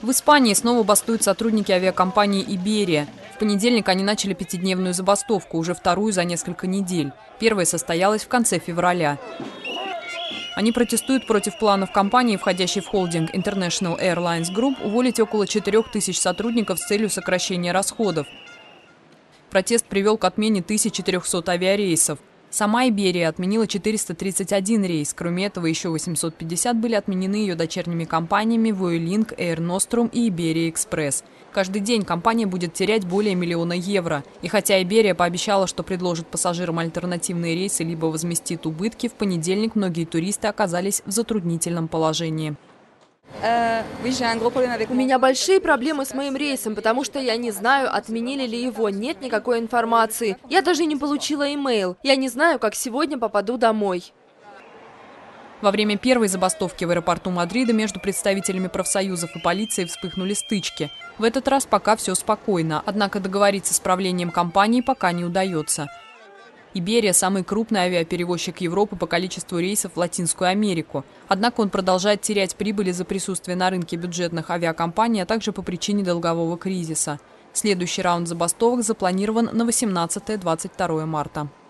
В Испании снова бастуют сотрудники авиакомпании «Иберия». В понедельник они начали пятидневную забастовку, уже вторую за несколько недель. Первая состоялась в конце февраля. Они протестуют против планов компании, входящей в холдинг International Airlines Group, уволить около 4000 сотрудников с целью сокращения расходов. Протест привел к отмене 1300 авиарейсов. Сама «Иберия» отменила 431 рейс. Кроме этого, еще 850 были отменены ее дочерними компаниями Vueling, Air Nostrum и «Иберия Экспресс». Каждый день компания будет терять более 1 миллиона евро. И хотя «Иберия» пообещала, что предложит пассажирам альтернативные рейсы либо возместит убытки, в понедельник многие туристы оказались в затруднительном положении. У меня большие проблемы с моим рейсом, потому что я не знаю, отменили ли его, нет никакой информации. Я даже не получила имейл. Я не знаю, как сегодня попаду домой. Во время первой забастовки в аэропорту Мадрида между представителями профсоюзов и полицией вспыхнули стычки. В этот раз пока все спокойно, однако договориться с правлением компании пока не удается. «Иберия» – самый крупный авиаперевозчик Европы по количеству рейсов в Латинскую Америку. Однако он продолжает терять прибыль из-за присутствия на рынке бюджетных авиакомпаний, а также по причине долгового кризиса. Следующий раунд забастовок запланирован на 18-22 марта.